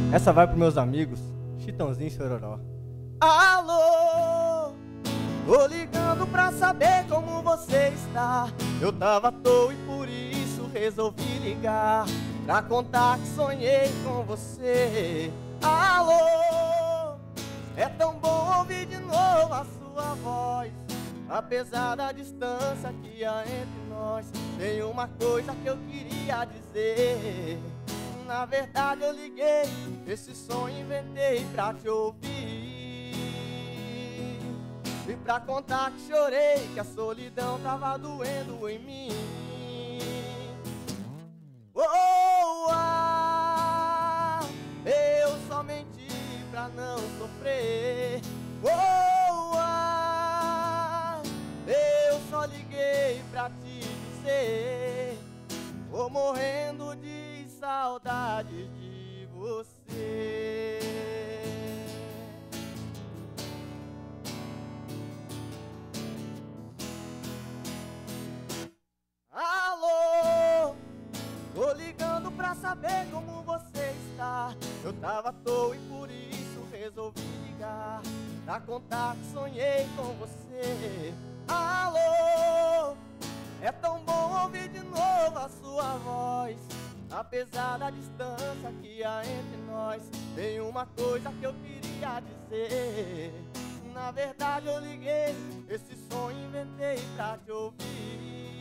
Essa vai pros meus amigos, Chitãozinho e Chororó. Alô, tô ligando pra saber como você está. Eu tava à toa e por isso resolvi ligar, pra contar que sonhei com você. Alô, é tão bom ouvir de novo a sua voz. Apesar da distância que há entre nós, tem uma coisa que eu queria dizer. Na verdade eu liguei, esse sonho inventei pra te ouvir e pra contar que chorei, que a solidão tava doendo em mim. Oh, ah, eu só menti pra não sofrer. Oh, ah, eu só liguei pra te dizer, tô morrendo de saudade de você. Alô, tô ligando pra saber como você está. Eu tava à toa e por isso resolvi ligar, pra contar que sonhei com você. Alô, é tão bom ouvir de novo a sua voz. Apesar da distância que há entre nós, tem uma coisa que eu queria dizer. Na verdade eu liguei, esse sonho inventei pra te ouvir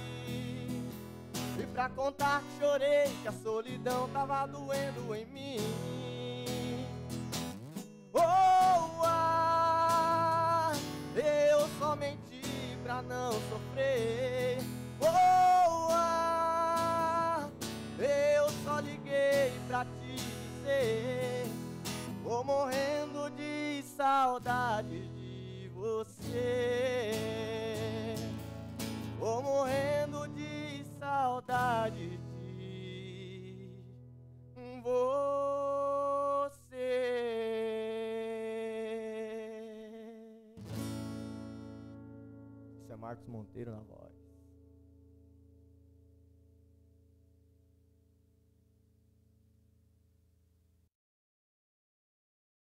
e pra contar que chorei, que a solidão tava doendo em mim. Oh, ah, eu só menti pra não sofrer. Oh, ah, eu só liguei pra te dizer, tô morrendo de saudade de você. Tô morrendo de saudade de você. Isso é Marcos Monteiro na voz.